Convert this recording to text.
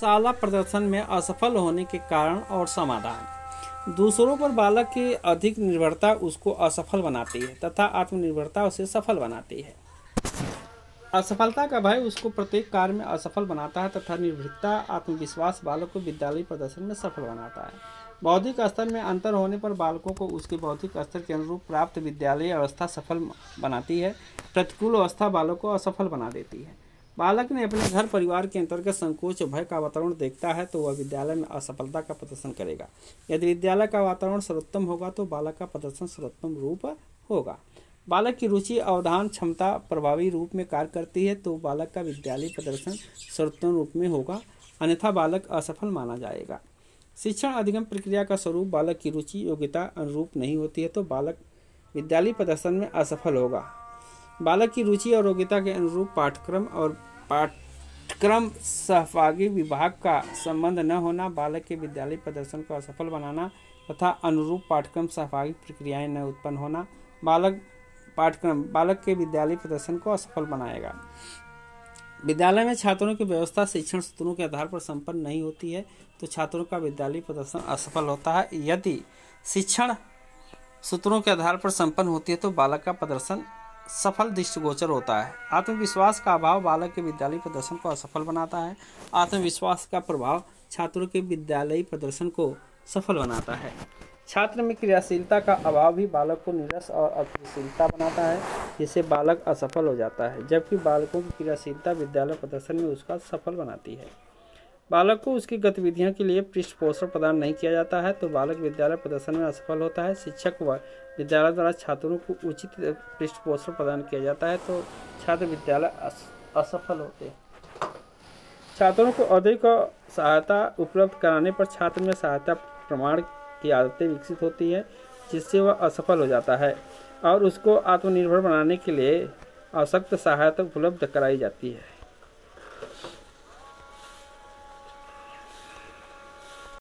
शाला प्रदर्शन में असफल होने के कारण और समाधान। दूसरों पर बालक की अधिक निर्भरता उसको असफल बनाती है तथा आत्मनिर्भरता उसे सफल बनाती है। असफलता का भय उसको प्रत्येक कार्य में असफल बनाता है तथा निर्भीकता आत्मविश्वास बालक को विद्यालय प्रदर्शन में सफल बनाता है। बौद्धिक स्तर में अंतर होने पर बालकों को उसके बौद्धिक स्तर के अनुरूप प्राप्त विद्यालय अवस्था सफल बनाती है। प्रतिकूल अवस्था बालक को असफल बना देती है। बालक ने अपने घर परिवार के अंतर्गत संकोच और भय का वातावरण देखता है तो वह विद्यालय में असफलता का प्रदर्शन करेगा। यदि विद्यालय का वातावरण सर्वोत्तम होगा तो बालक का प्रदर्शन सर्वोत्तम रूप होगा। बालक की रुचि अवधान क्षमता प्रभावी रूप में कार्य करती है तो बालक का विद्यालय प्रदर्शन सर्वोत्तम रूप में होगा, अन्यथा बालक असफल माना जाएगा। शिक्षण अधिगम प्रक्रिया का स्वरूप बालक की रुचि योग्यता अनुरूप नहीं होती है तो बालक विद्यालय प्रदर्शन में असफल होगा। बालक की रुचि और योग्यता के अनुरूप पाठ्यक्रम और पाठ्यक्रम सहभागी विभाग का संबंध न होना बालक के विद्यालय प्रदर्शन को असफल बनाना तथा अनुरूप पाठ्यक्रम सहभागी प्रक्रियाएं न उत्पन्न होना बालक के विद्यालय प्रदर्शन को असफल बनाएगा। विद्यालय में छात्रों की व्यवस्था शिक्षण सूत्रों के आधार पर संपन्न नहीं होती है तो छात्रों का विद्यालय प्रदर्शन असफल होता है। यदि शिक्षण सूत्रों के आधार पर संपन्न होती है तो बालक का प्रदर्शन सफल दृष्टिगोचर होता है। आत्मविश्वास का अभाव बालक के विद्यालय प्रदर्शन को असफल बनाता है। आत्मविश्वास का प्रभाव छात्रों के विद्यालय प्रदर्शन को सफल बनाता है। छात्र में क्रियाशीलता का अभाव भी बालक को नीरस और अक्रियाशीलता बनाता है जिससे बालक असफल हो जाता है, जबकि बालकों की क्रियाशीलता विद्यालय प्रदर्शन में उसका सफल बनाती है। बालक को उसकी गतिविधियों के लिए पृष्ठपोषण प्रदान नहीं किया जाता है तो बालक विद्यालय प्रदर्शन में असफल होता है। शिक्षक व विद्यालय द्वारा छात्रों को उचित पृष्ठपोषण प्रदान किया जाता है तो छात्र विद्यालय असफल होते हैं। छात्रों को अधिक सहायता उपलब्ध कराने पर छात्र में सहायता प्रमाण की आदतें विकसित होती है जिससे वह असफल हो जाता है और उसको आत्मनिर्भर बनाने के लिए आवश्यक सहायता उपलब्ध कराई जाती है।